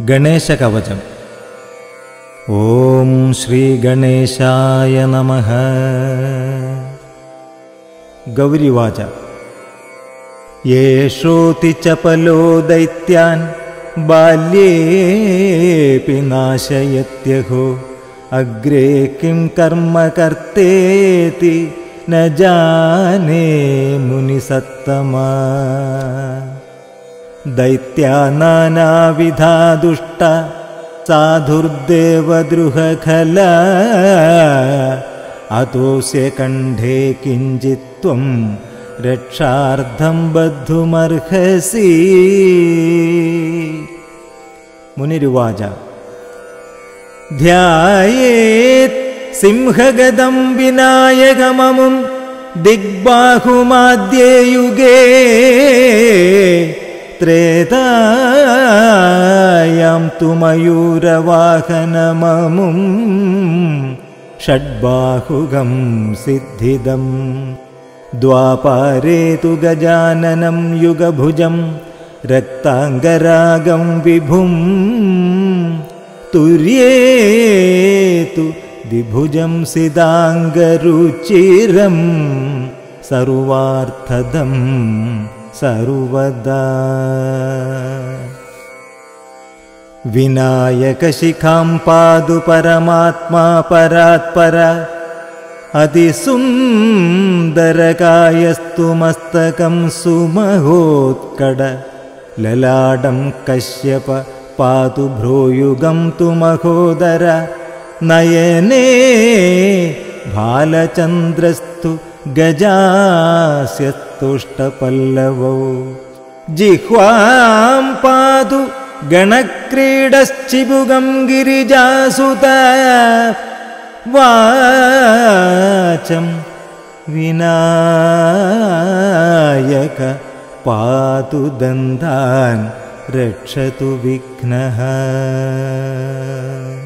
ഗണേശകവചം. ഓം ശ്രീ ഗണേശായ നമഃ. ഗൗരിവാച. യേഷോതി ചപലോ ദൈത്യാൻ ബാല്യേപി നാശയത്യഹോ അഗ്രേ കിം കർമ്മ കർത്തേതി ന ജാനേ മുനിസത്തമാ. ദൈത്യാനാനാവിധാ ദുഷ്ട സാധുർദേവദ്രുഹഖല അതോസ്യ കണ്ഠേ കിഞ്ചിത്വം രക്ഷാർത്ഥം ബദ്ധുമർഹസി. മുനിരുവാച. ധ്യായേത് സിംഹഗദം വിനായകമമും ദിഗ്ബാഹുമാദ്യേ യുഗേ ത്രേതായാം തു മയൂരവാഹനമമും ഷഡ്ബാഹുകം സിദ്ധിദം. ദ്വാപാരേ തു ഗജാനനം യുഗഭുജം രക്താംഗരാഗം വിഭും തുര്യേതു ദ്വിഭുജം സിതാംഗരുചിരം സർവാർത്ഥദം സർവദാ. വിനായകശിഖാം പാതു പരമാത്മാ പരാത്പര അതിസുന്ദരകായസ്തു മസ്തകം സുമഹോത്കട ലലാടം കശ്യപ പാതു ഭ്രൂയുഗം തു മഹോദര നയനേ ഭാലചന്ദ്രസ്തു ഗജാസ്യത്തുഷ്ടപല്ലവോ ജിഹ്വാം പാതു ഗണക്രീഡശ്ചിബുഗം ഗിരിജാസുത വാചം വിനായക പാതു ദന്താൻ രക്ഷതു വിഘ്നഃ.